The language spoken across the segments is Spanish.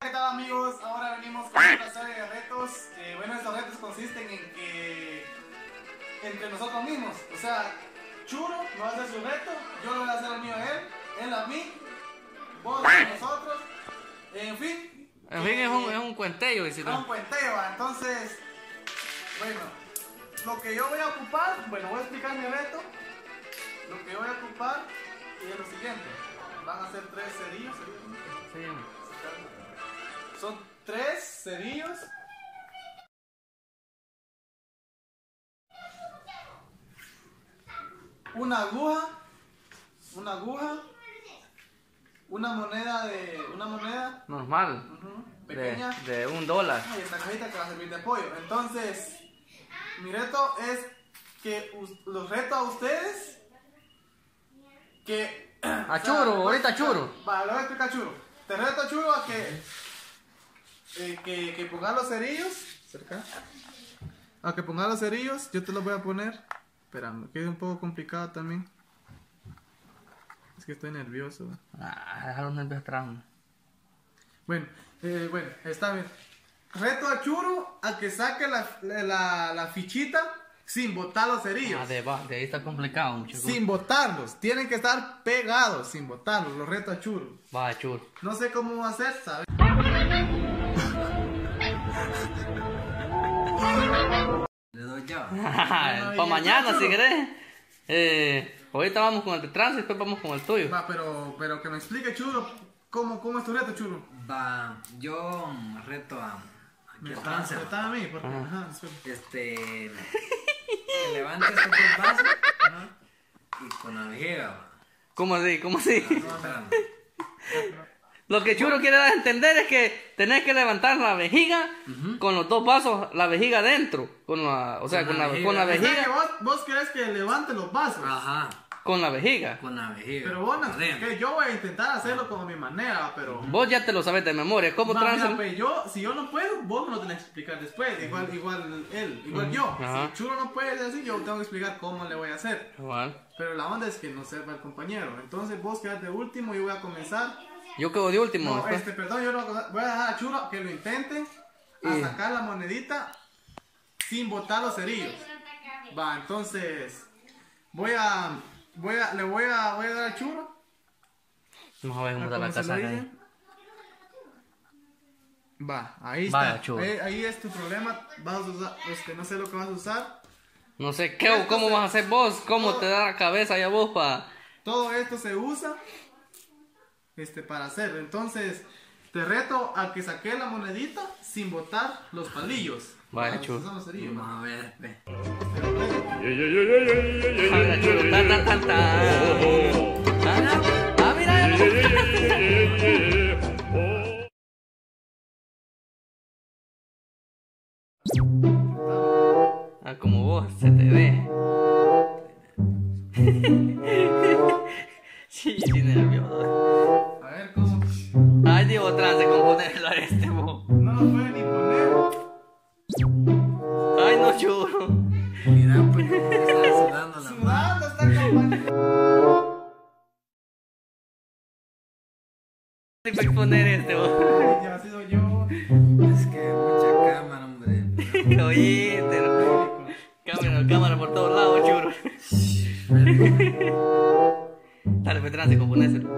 ¿qué tal amigos? Ahora venimos con otra serie de retos. Bueno, estos retos consisten en que entre nosotros mismos, o sea, Churo me va a hacer su reto, yo le voy a hacer el mío a él a mí, vos a nosotros, en fin. En fin, es un cuenteo. Es un cuenteo, entonces, bueno, lo que yo voy a ocupar, bueno, voy a explicar mi reto. Lo que yo voy a ocupar es lo siguiente, van a ser 3 cerillos. Sí. Son 3 cerillos. Una aguja, una moneda Normal. pequeña De $1. y esta cajita que va a servir de apoyo. Entonces, mi reto es que los reto a ustedes que A Churo, ahorita Churo. Vale, lo voy a explicar a Churo. Te reto a Churo a que pongas los cerillos. Cerca. A que pongas los cerillos, yo te los voy a poner. Esperando, que es un poco complicado también. Es que estoy nervioso. Dejar los nervios atrás. Bueno, está bien. Reto a Churo a que saque la fichita sin botar los cerillos. De ahí está complicado, muchachos. Sin botarlos. Tienen que estar pegados sin botarlos. Lo reto a Churo. Va, Churo. No sé cómo va a ser, ¿sabes? Le doy yo. Para mañana, si querés. Ahorita vamos con el de trance y después vamos con el tuyo. Va, pero que me explique, Churo, ¿cómo es tu reto, Churo? Va, yo reto aquí a Francia. Está a mí, porque... Ajá, Que levantes estos 2 vasos, ¿no? Y con la vejiga, va. ¿Cómo así? ¿Cómo así? Espérame. Lo que Churo quiere dar a entender es que tenés que levantar la vejiga con los 2 vasos, la vejiga dentro. Con la vejiga. O sea, que vos querés que levante los vasos. Ajá, Con la vejiga. con la vejiga. Pero vos no, Adentro. que yo voy a intentar hacerlo como a mi manera, pero... Vos ya te lo sabes de memoria. ¿Cómo Va, mira, trance? pues, si yo no puedo, vos me lo tenés que explicar después. Igual yo. Ajá. Si Churo no puede decir, yo tengo que explicar cómo le voy a hacer. Igual. Pero la onda es que no sepa el compañero. Entonces vos quedás de último y yo voy a comenzar. Yo quedo de último. No, después. perdón, yo voy a dejar a Churo que lo intente a sacar la monedita sin botar los cerillos. Va, entonces le voy a dar a Churo. Vamos a ver cómo ¿Cómo está la se casa lo acá. dice? Va, ahí Vaya, está. Churo. Ahí es tu problema. Vas a usar, no sé lo que vas a usar. No sé cómo vas a hacer vos, cómo te da la cabeza ya vos para... Todo esto se usa para hacerlo. Entonces, te reto a que saque la monedita sin botar los palillos. Vaya, Churo. Vamos a ver, ve. Mira, Churo. Tan, tan, tan, tan. Ah, mira. Como vos, se te ve. Sí, nervioso. A ver cómo. Ay, digo, trance con ponerlo a vos. No lo puede ni poner. Ay, no, Churo. Mira, pues, está sudando la mano. Sudando está como. Tengo que exponer vos. Ay, ya ha sido yo. Es que mucha cámara, hombre. Oíste, no. Cámara por todos lados, Churo. Dale, pues, trance con ponéselo.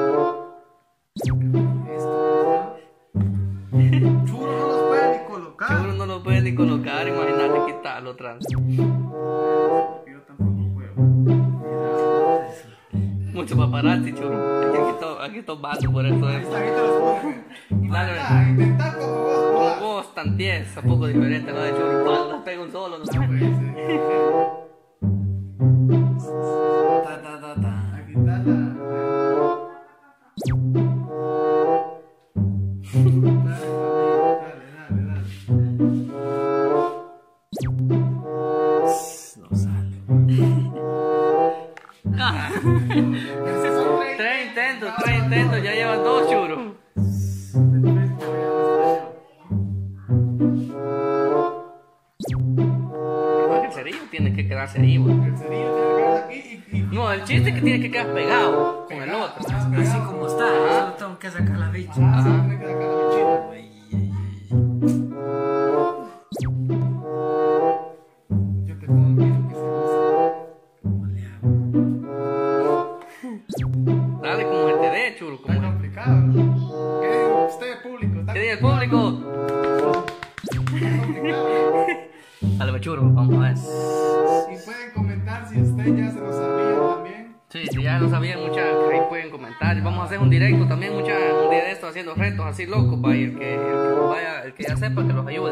Churo no los puede ni colocar. Churo no lo puede ni colocar, imagínate quitarlo, trance. Yo tampoco puedo. Mucho paparazzi, Churo. Aquí estoy bando por eso. Ahí te los pongo. Dale, Intentá como vos. como vos, tan 10, un poco diferente, ¿no? De Churo, las pego un solo, no sé. Ta, ta, ta, ta. Aquí está la. Dale. No sale. Esos son 30. 3 intentos, ya llevan 2, Churo. El cerillo tiene que quedar cerillo. El cerillo tiene que quedar aquí y No, el chiste es que tiene que quedar pegado con el otro. Así como está, solo tengo que sacar la bicha. se tiene que sacar la bichita. ¿Qué dice el público? Dale, pues, churro, vamos a ver. Y pueden comentar si usted ya se lo sabía también. Sí, si ya lo sabían, muchachos, ahí pueden comentar. Vamos a hacer un directo también, muchachos, un día de esto haciendo retos así locos, para el que vaya, el que ya sepa, que los ayude.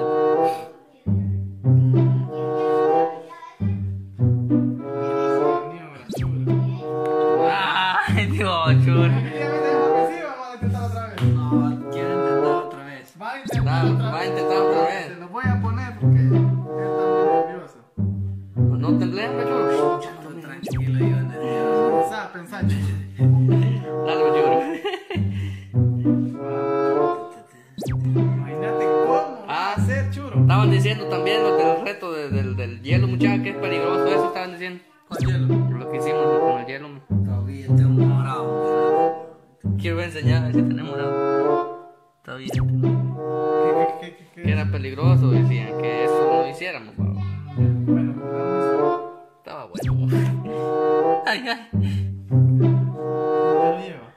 Ay, Dios, churro. Vamos a intentar otra vez. No, quiero intentar otra vez. Va a intentar otra vez. Va a intentar otra vez. Se lo voy a poner porque él está muy nervioso. No temblé, churro. Todo tranquilo, yo nervioso. Pensá. Dale, pues, churro. Imagínate cómo va a ser churro. Estaban diciendo también lo del reto del hielo, muchachos, que es peligroso, eso estaban diciendo. ¿Cuál hielo? Lo que hicimos con el hielo. Todavía tengo morado. Quiero enseñar a ver si tenemos algo. Está bien. Que era peligroso, decían que eso no lo hiciéramos, pavo. Bueno, vamos. Estaba bueno. Ay, ay. Ya lo lleva.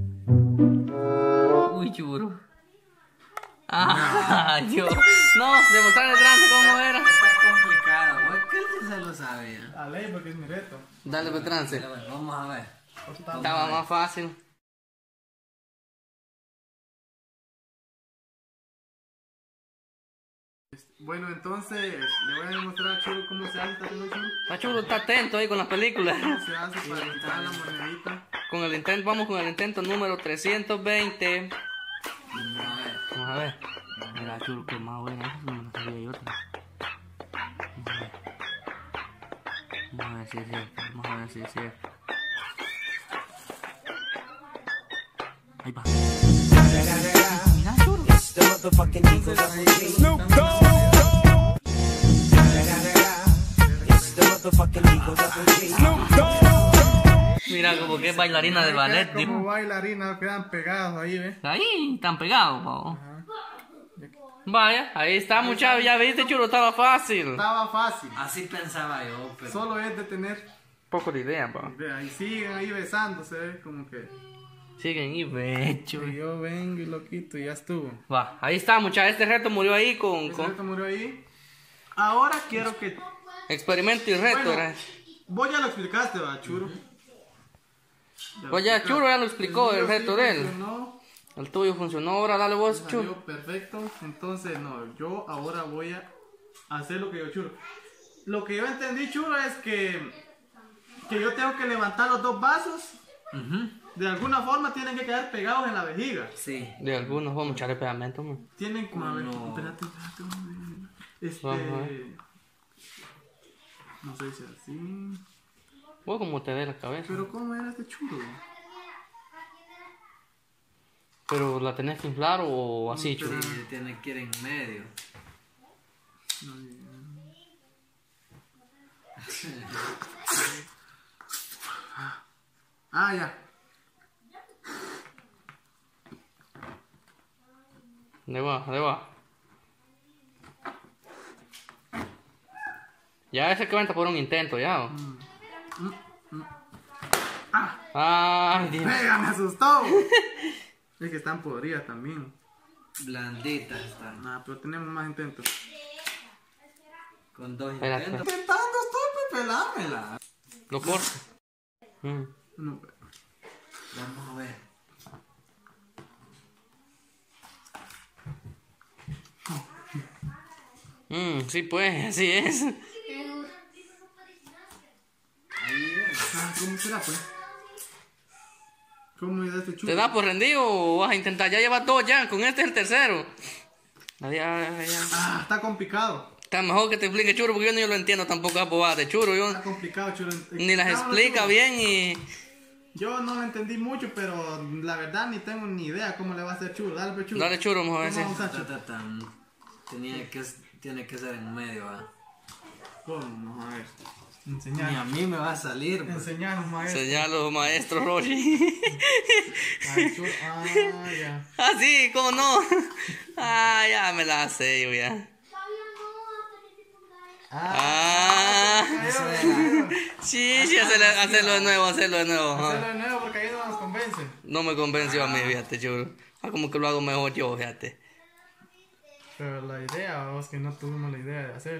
Uy, churro. Ah, Dios. No, demostrar el trance cómo era. Está complicado, güey. ¿Qué se lo sabía? A ley porque es mi reto. Dale, pues, trance. Pero bueno, vamos a ver. Estaba más fácil. Bueno, entonces le voy a demostrar a Churo cómo se hace esta solución. La churro está atento ahí con las películas. Cómo se hace para quitar la monedita. Con el intento, vamos con el intento número 320. Vamos a ver. Vamos a ver. Mira, churro, que más buena. Eso no me lo sabía yo. Vamos a ver si es cierto. Vamos a ver si es cierto. Ahí va. Mira, churro. Mira, como que es bailarina de ballet, Como dijo. bailarina quedan pegados ahí, ¿ves? Ahí, están pegados, pavo. Vaya, ahí está, muchachos. Ya viste, churro, estaba fácil. Estaba fácil. Así pensaba yo, pero. Solo es de tener. Poco de idea, pavo. Ve, ahí siguen ahí besándose, ¿ves? Como que. Siguen y becho. Y yo vengo y lo quito y ya estuvo. Va, ahí está, muchachos. Este reto murió ahí con El reto murió ahí. Ahora quiero que. experimento y reto. Bueno, era. vos ya lo explicaste, va, Churo. Pues ya Churo ya lo explicó el mío reto sí de él. funcionó, El tuyo funcionó, ahora dale vos, salió Churo. perfecto. Entonces, no, yo ahora voy a hacer lo que yo, Churo. Lo que yo entendí, Churo, es que yo tengo que levantar los dos vasos. De alguna forma tienen que quedar pegados en la vejiga. Sí. De algunos vamos a echarle pegamento, man. Tienen como, a ver, No. espérate. Vamos a ver. No sé si así. Vos como te dé la cabeza. Pero ¿cómo era este Churo? Pero la tenés que inflar o así, Churo. Sí, tiene que ir en medio. Ah, ya. De va. Ya ese cuenta por un intento, ya. ¿O? Ay, Dios. ¡Venga, me asustó! Es que están podridas también. Blanditas están. Nah, pero tenemos más intentos. Con dos Espérate. intentos. Intentando estoy, pelámela. Lo corto. No, Vamos a ver. Sí, pues, así es. Ahí es. ¿Cómo será, pues? ¿Cómo es este Churo? ¿Te da por rendido o vas a intentar? Ya llevas dos ya, con este es el tercero. Ya. Está complicado. Está mejor que te explique Churo porque yo no lo entiendo tampoco a bobadas de Churo. Yo Está complicado, Churo. ni las Explicámoslo, explica Churo. bien y... Yo no lo entendí mucho, pero la verdad ni tengo ni idea cómo le va a hacer Churo. Dale, pues, Churo. Dale, Churo, vamos a ver ¿Cómo si... vamos a hacer, Churo? Tiene que ser en medio, ¿va? ¿Cómo? Vamos a ver. Ni a Enseñanos. mí me va a salir, pues. Enseñanos, maestro. Señalo, maestro Roshi. Ay, Churo. Ya. Ah, sí, ¿cómo no? Ah, ya me la sé yo ya. Ah, Eso era. sí, hacerlo de nuevo. Hacerlo de nuevo porque ahí no nos convence. No me convenció a mí, fíjate, Churo. Ah, como que lo hago mejor yo, fíjate. Pero la idea, vamos, que no tuvimos la idea de hacer.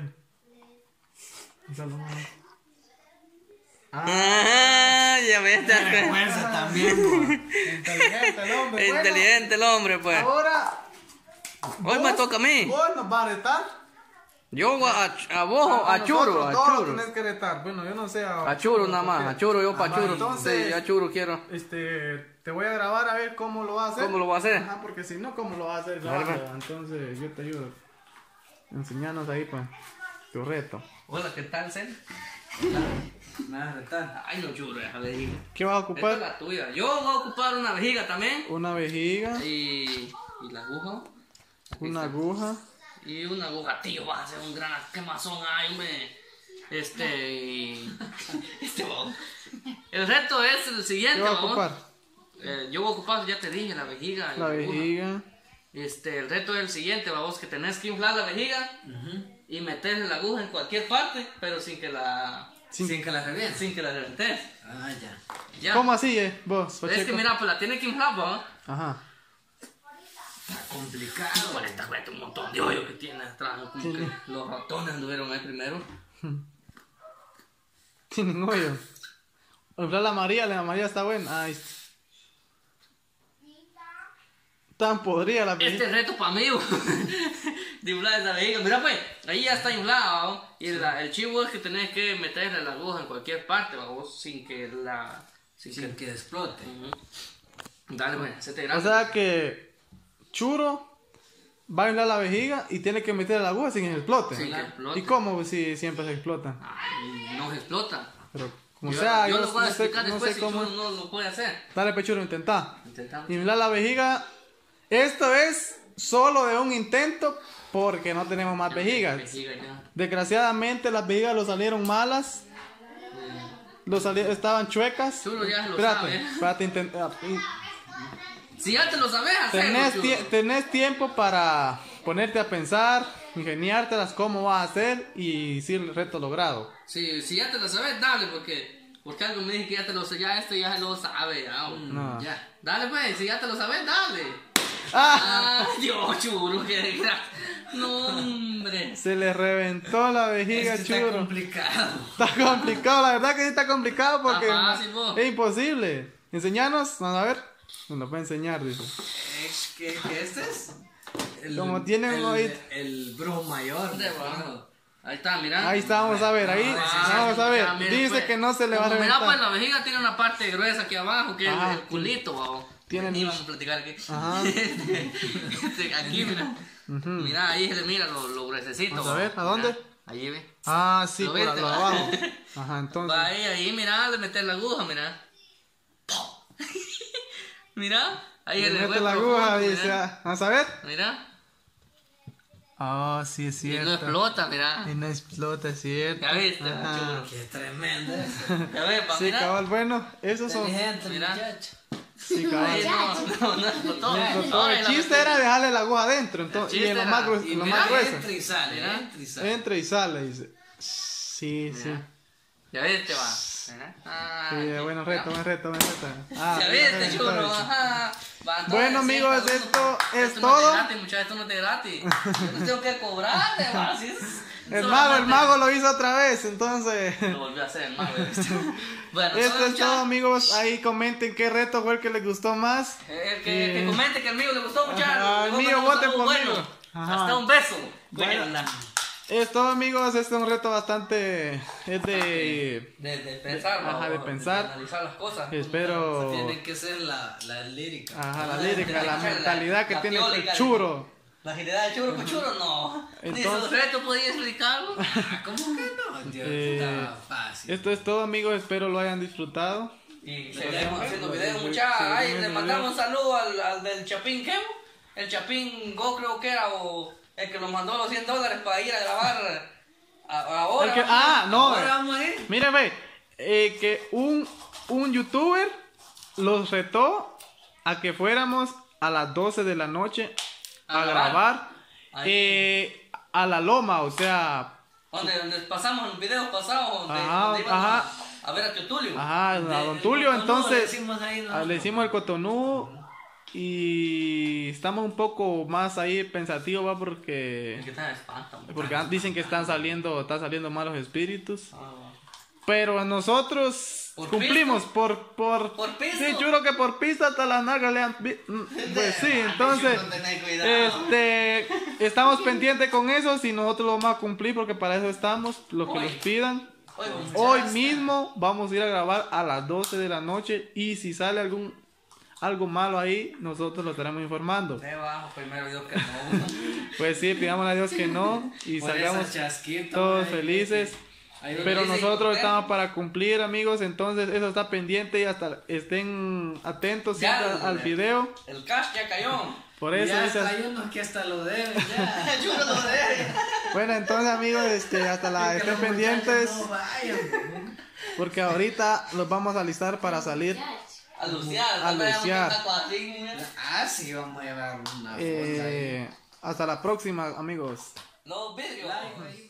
Ya ves, ya ves. Fuerza también, po. Inteligente el hombre. Bueno, Inteligente el hombre, pues. ahora, Hoy me toca a mí. vos nos vas a retar. Yo a vos, a Churo, a Todos Churo. tenés que retar. Bueno, yo no sé. A Churo nada más, a Churo, yo para Churo. entonces- Sí, a Churo quiero. Te voy a grabar a ver cómo lo vas a hacer. ¿Cómo lo va a hacer? Ajá, porque si no, ¿cómo lo vas a hacer? Dale, Grabando. Entonces, yo te ayudo. Enseñanos ahí, pues, tu reto. Hola, ¿qué tal, Zen? Nada, retar. Ay, no, Churo, esa vejiga. ¿Qué vas a Esta es ocupar? la tuya. Yo voy a ocupar una vejiga también. Una vejiga, Y la aguja. Aquí una está. aguja. Y una aguja, tío, vas a hacer un gran quemazón ahí, hombre. Vamos. El reto es el ¿Qué siguiente, vas a vamos. ocupar? Yo voy a ocupar, ya te dije, la vejiga. y La aguja. vejiga. El reto es el siguiente, vamos, que tenés que inflar la vejiga y meterle la aguja en cualquier parte, pero sin que la Sin que la revientes. reventes. Ah, ya. Ya. ¿Cómo así, vos, Es que Pacheco? mira, pues la tiene que inflar, vamos. Ajá. Está complicado. Bueno, esta cuesta un montón de hoyo que tiene atrás, como que los ratones anduvieron ahí primero. Tienen hoyo. Inflar la María está buena. Ay. Tan podrida la Este vejiga. es reto para mí, de inflar esa vejiga. Mira, pues, ahí ya está inflado, ¿no? Y el chivo es que tenés que meterle la aguja en cualquier parte, vamos, sin que la... Sin que explote. Ujú. Dale, pues, hacete O grande. sea que Churo va a inflar la vejiga y tiene que meter la aguja sin que explote. Sin que explote. ¿Y cómo si siempre se explota? Ay, no se explota. Pero como Yo, sea, yo yo lo voy a no sé, explicar no después sé si cómo. tú no lo puedes hacer. Dale, Pechuro, intenta. Intentamos. Inflar la vejiga. Esto es solo de un intento porque no tenemos más vejigas. Vejiga ya. Desgraciadamente las vejigas lo salieron malas. Estaban chuecas. Chulo ya lo Espérate, sabe. espérate, Si ya te lo sabes hacer, tenés tiempo para ponerte a pensar, ingeniártelas cómo vas a hacer y si el reto logrado. si ya te lo sabes, dale, porque algo me dice que ya te lo sé, ya ya lo sabe, ya. No. Ya. Dale pues, si ya te lo sabes, dale. ¡Ah! Dios, chulo, que no, hombre. Se le reventó la vejiga, Es que está Churo. complicado. Está complicado, la verdad que sí está complicado porque Está fácil, vos. es imposible. Enseñanos, vamos a ver. Nos va a enseñar, dice. Es que este es. Como tiene un oído. El brujo mayor. ¿Dónde va? Ahí está, mira. Ahí está, vamos a ver, ahí. Vamos a ver. Ya, mire, Dice pues. que no se le va a Como mira, pues reventar. la vejiga tiene una parte gruesa aquí abajo, que Ajá. es el culito, vamos. Tiene Aquí el- vamos a platicar aquí. Ajá. Aquí, mira. Mira, ahí se le mira lo gruesecito. Vamos a va. ver, ¿a dónde? Mira, ahí ve. Ah, sí, ¿Lo por viste? lo de abajo. Ajá, entonces. Va ahí, mira, le meter la aguja, mira. Mira, ahí Le le mete fue la profundo, aguja, dice. mira. Vamos a ver. Mira, Ah, sí, es y cierto. no explota, mira. Y no explota, es cierto. Ya viste, Ajá. chulo. Qué tremendo. Ya ves, pa, Sí, mira. cabal, bueno, esos son. Inteligente, Mira. muchacho. Sí, cabal. Ahí no explotó. Explotó. Ay, El la chiste metí. era dejarle la aguja adentro, entonces, El y en chiste lo más, era- grueso, y lo mira, más grueso. Entra y sale, Mira. entra y sale. Entra y sale, dice. Sí, sí. Mira. Ya viste, va. Mira. Ah, Sí, aquí, buen mira. reto, buen reto, buen reto. Ah, Ya bien, viste, bien, chulo. bien. Ajá. Va, entonces, Bueno, amigos, sí, esto es no es todo. de gratis, muchachos, esto no es de gratis. Yo no tengo que cobrarte, va. Así es. El mago lo hizo otra vez, entonces. Lo volvió a hacer el mago. Bueno, Esto es muchachos, todo, amigos. Ahí comenten qué reto fue el que les gustó más. Que comente que al mío le gustó, muchachos. Ajá, Le al mío, mandamos voten saludos por buenos. mío. Ajá. Hasta un beso. Bueno. Buena. Es todo, amigos. Este es un reto bastante. Es de. De pensar, Ajá, de ¿no? pensar. De analizar las cosas. Espero. Tiene que ser la lírica. Ajá, la lírica, la mentalidad que la tiene el teórica. churo. La agilidad de churo con churo, no. Ni Entonces- su reto podía explicarlo. Ah, ¿cómo que no? Dios, está fácil. Esto es todo, amigos. Espero lo hayan disfrutado. Y seguiremos haciendo videos, Sí, muchachos. sí, Ahí sí, le sí, mandamos sí. un saludo al del Chapín, ¿qué? El Chapín Go, creo que era, o el que nos mandó los $100 para ir a grabar ahora. El que- no. Ahora vamos a ir. Mire, ve. Que un youtuber los retó a que fuéramos a las 12 de la noche A a grabar. grabar Ahí. a la loma, o sea, Donde pasamos los videos pasados, donde, Ajá, donde íbamos ajá. a ver a Tío Tulio. ajá, a De- don el Tulio, Cotonú entonces le decimos ahí, ¿no? le hicimos el cotonú y estamos un poco más ahí pensativos, va, porque Es que está espanta, dicen que están saliendo malos espíritus. Ah, Pero nosotros ¿Por cumplimos por pisto? sí, juro que por pista hasta las nalgas le han pues sí, entonces no tenés cuidado. estamos pendientes con eso, si nosotros lo vamos a cumplir porque para eso estamos, lo que Hoy. nos pidan. Oye, Hoy muchacha. mismo vamos a ir a grabar a las 12 de la noche y si sale algo malo ahí, nosotros lo estaremos informando. Debajo, primero Dios que no. Pues sí, pidamos a Dios que no y Por salgamos ese chasquito, todos ahí, felices. ahí Pero dice nosotros Contento. estamos para cumplir, amigos, entonces eso está pendiente y hasta estén atentos Ya, siempre al video. El cash ya cayó. Por eso ya dice- hay unos que hasta lo deben ya. Yo no lo sé. Bueno, entonces, amigos, hasta la Que estén los pendientes muchachos no vayan. porque ahorita los vamos a alistar para salir. A luciar. A luciar. Ah, sí, vamos a llevar una bolsa ahí. Hasta la próxima, amigos. Los vidrios. Like ahí.